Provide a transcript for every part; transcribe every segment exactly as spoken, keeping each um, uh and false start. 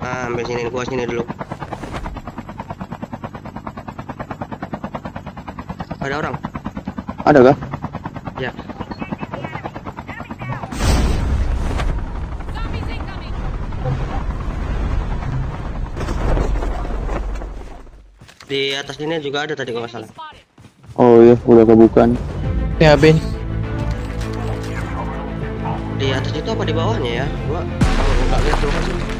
Ah, ambil sini, gua sini dulu. Ada orang? Ada kah? Ya. Di atas ini juga ada tadi kalau nggak salah. Oh iya, udah kebuka nih. Ya Ben. Di atas itu apa di bawahnya ya? Gua nggak lihat tuh.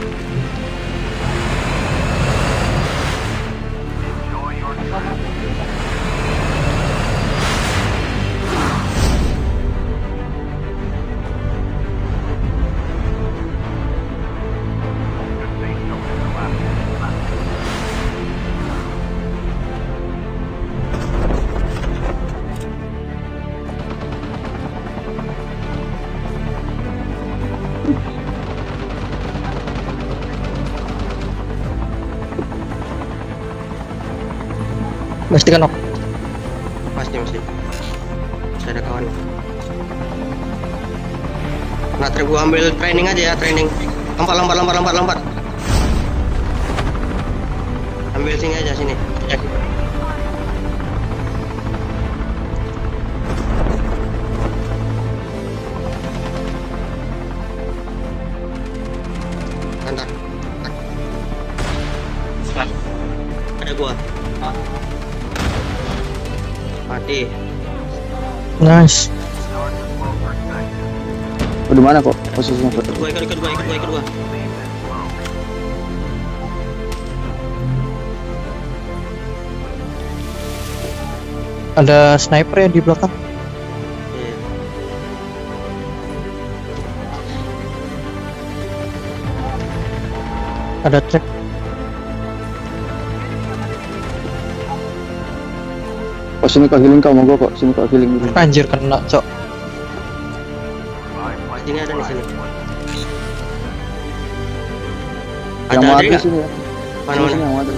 Pasti kan nok. Pasti pasti. Saya ada kawan. Nah, ter gua ambil training aja ya, training. Lompat, lompat, lompat, lompat, lompat. Ambil sini aja sini. Ya. Antar. Ada gua. Mati. Nice. Oh, di mana kok posisinya? Ikut gua, ikut, ikut gua, ikut gua, ikut gua. Ada sniper ya di belakang. Iya. Ada track. Oh, sini kok healing kau mau gua kok. Sini kok healing gitu. Anjir kena, cok. Sini ada di sini. Yang Ada mau ada ada nggak? sini ya. Mana Sini, mana? sini yang mau ada.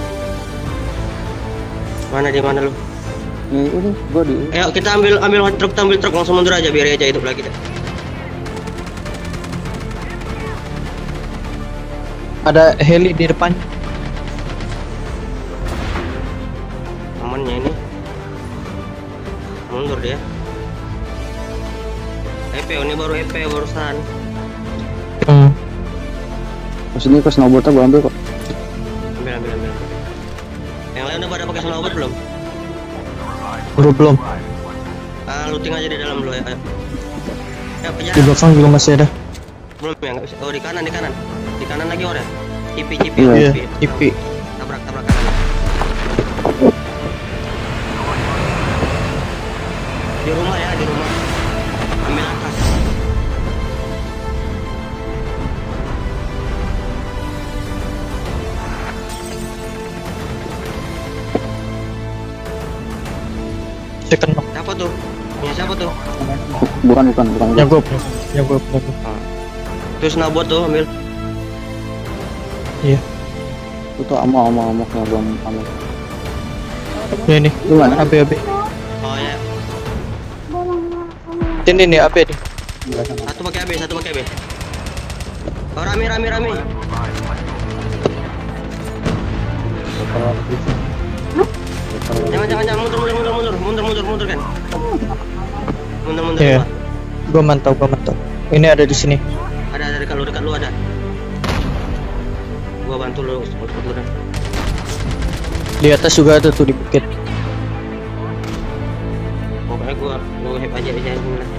Mana di mana lu? Ini ini gua di. Ayo kita ambil ambil truk, kita ambil truk langsung mundur aja biar aja hidup lagi deh. Ada heli di depan. Amannya ini. Mundur dia. E P ini baru E P barusan. Hmm. Oh, sini kok snowboardnya gua ambil kok. Ambil ambil ambil. Yang lain udah pada pakai snowboard belum? Bro belum. Ah, looting aja di dalam dulu ya. Ayo. Ya, kejar. Di belakang juga masih ada. Belum ya, nggak bisa. Oh, di kanan, di kanan. Di kanan lagi orang. Cipi, cipi, Iya. cipi. I P. Tabrak, tabrak kanan. Di rumah ya, di rumah. Ambil atas. Second knock. Siapa tuh? Punya siapa tuh? Bukan bukan bukan. Ya gua, bro. Ya gua, bro. Terus snowboard tuh ambil. Iya. Itu amo amo amo kayak gua amo. Ya ini. Gimana? A B A B. Oh ya. Ini nih A B nih. Satu pakai A B, satu pakai A B. Oh, rame rame rame. Jangan jangan jangan mundur mundur mundur mundur mundur mundur mundur kan. Mundur mundur. Iya. Mundur. Gua mantau, gua mantau. Ini ada di sini. Ada ada dekat lu dekat lu ada. Gua bantu lu support lu dah. Di atas juga ada tuh di bukit. Pokoknya gua gua hep aja aja ini lah.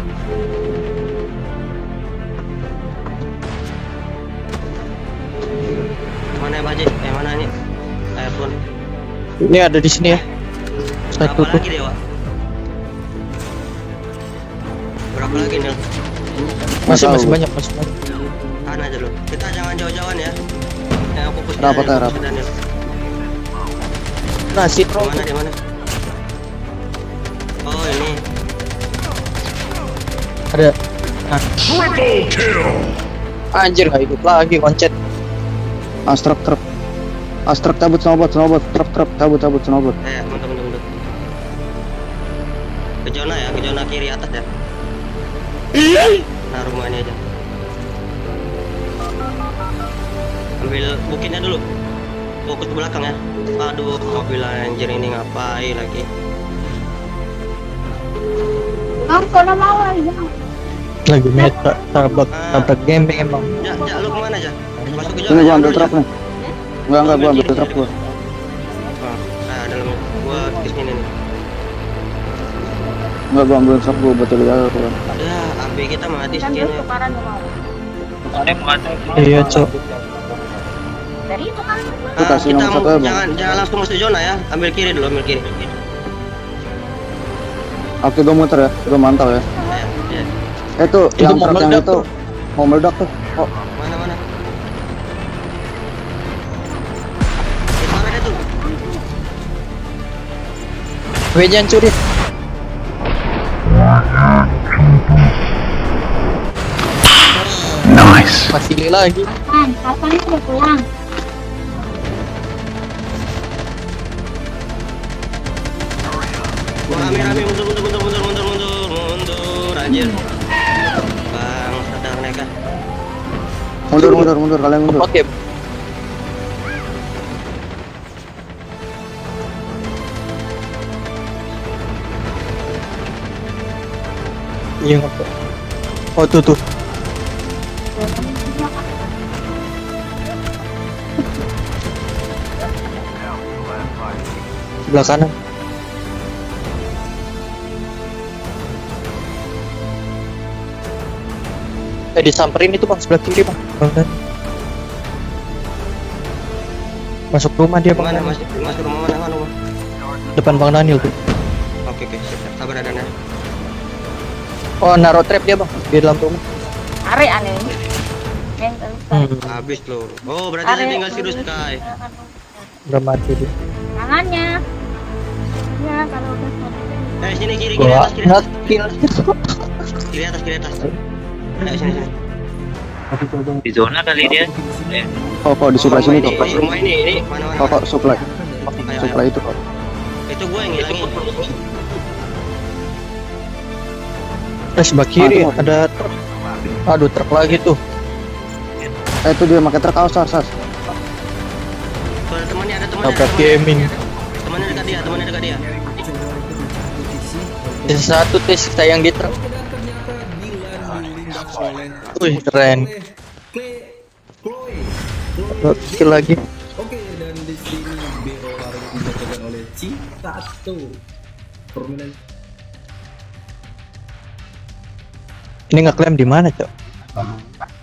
Mana yang aja? Eh mana ini? Airborne. Ini ada di sini ya. Satu Berapa tuh. lagi dewa? Berapa lagi nih? Masih Nggak masih tahu. banyak, masih banyak. Tahan aja lu. Kita jangan jauh-jauhan ya. Yang fokus di Rapat, Daniel, rapat. fokus di Daniel. Nah, si Di Pro. mana di mana? Oh ini. Ada. Nah. Anjir nggak hidup lagi koncet. Ah, truk truk. Ah, truk cabut snowboard snowboard truk truk cabut cabut snowboard. Eh, mundur mundur mundur. Ke zona ya, ke zona kiri atas ya. Nah rumah ini aja. Ambil bukitnya dulu. Fokus ke belakang ya. Aduh, mobil anjir ini ngapain lagi? Bang, kalau mau aja. Lagi meta tabrak tabrak game emang. Ja, ja, lu kemana aja? Masuk ke Ini zona. gua ja, ambil dulu, truk Ja. nih. Enggak enggak gua ambil truk gua. Nah, dalam gua ke sini nih. Enggak gua ambil truk gua betul ya. Udah, A B kita mati Kan sekian dulu ya. tukaran mau. Iya cok. Dari itu kan. Itu Ah, kasih kita nomor satu mau- ya, Bang. jangan jangan langsung masuk zona ya. Ambil kiri dulu, ambil kiri. Oke gua muter ya. Gua mantau ya. Ya, ya. Eh tuh Itu yang mau truk yang meledak itu tuh. mau meledak tuh. Oh, Mana mana? Itu mana dia tuh? Weh jangan curi. nice. Masih li lagi. Kapan? Kapan udah pulang? Wah, rame-rame mundur mundur mundur mundur mundur mundur mundur anjir. Bang, sadar mereka. Mundur mundur mundur kalian mundur. Oke. Iya ngapa? Oh tuh tuh. Sebelah kanan. Eh disamperin itu bang sebelah kiri bang. Bang Dan. Masuk rumah dia bang. Mana Daniel. masuk masuk rumah mana mana rumah? Depan bang Daniel tuh. Oke oke, siap, siap. Sabar ada ya. Oh naruh trap dia bang di dalam rumah. Are aneh. Yang terus. Hmm. Habis lo. Oh, berarti saya tinggal Sirius Sky. Udah mati dia. Tangannya. Ya kalau udah selesai. Eh, sini kiri kiri Gua atas kiri atas. ngekill. Kiri atas kiri atas. Eh, sini sini. Di zona kali dia. Kok kok di sebelah sini kok. Ini, rumah ini ini mana mana. Kok kok supply. Ayo, Supply ayo. itu kok. Itu gue yang ngilangin. Eh sebelah kiri Ah, tuh. ada truk. Aduh truk lagi tuh. Eh itu dia pakai truk ausar sas. Tuh, ada temannya, ada temannya. Tabrak ada temannya. gaming. Temannya dekat dia, temannya dekat dia. Ada satu tes sayang di truk. Wih keren. Kill lagi. Oke, dan di sini Bero harus dilakukan oleh Citato. Permainan Ini ngeklaim di mana cok?